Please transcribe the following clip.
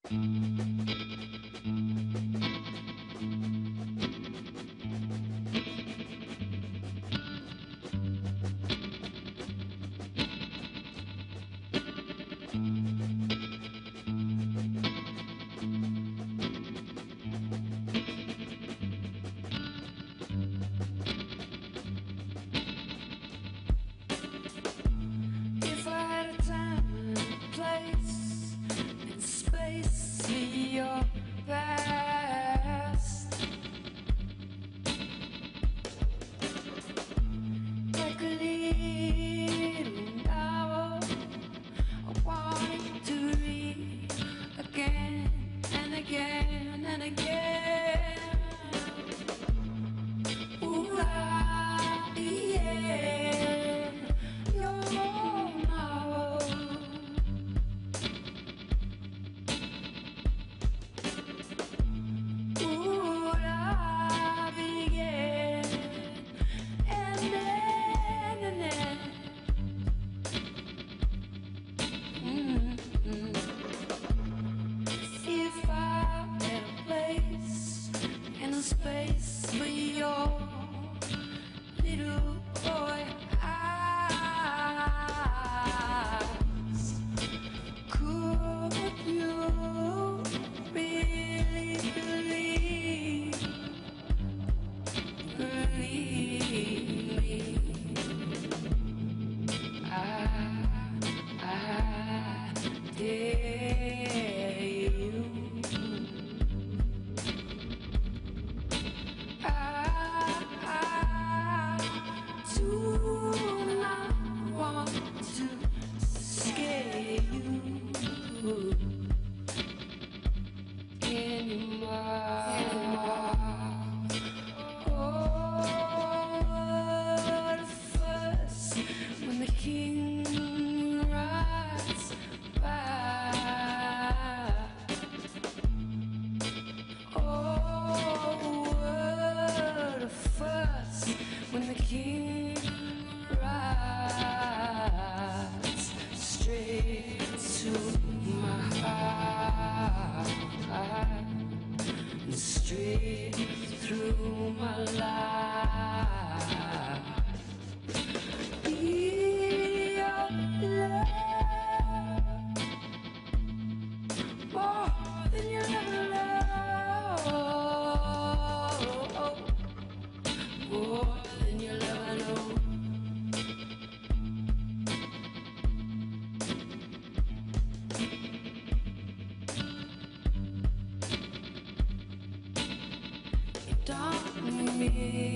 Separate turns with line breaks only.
If I had a time and place and space in your past, like a little novel I wanted to read again and again and again. Ooh, yeah, your novel. Ooh, I began and then. If I had a place and a space for your little boy eyes, could you really believe me? I dare you. I do not want to scare you anymore. Oh, what a fuss when the king rides by. Oh, what a fuss when the king rides straight to my heart, straight through my life. Your love, more than you'll ever know, more than you'll ever know. You don't need me.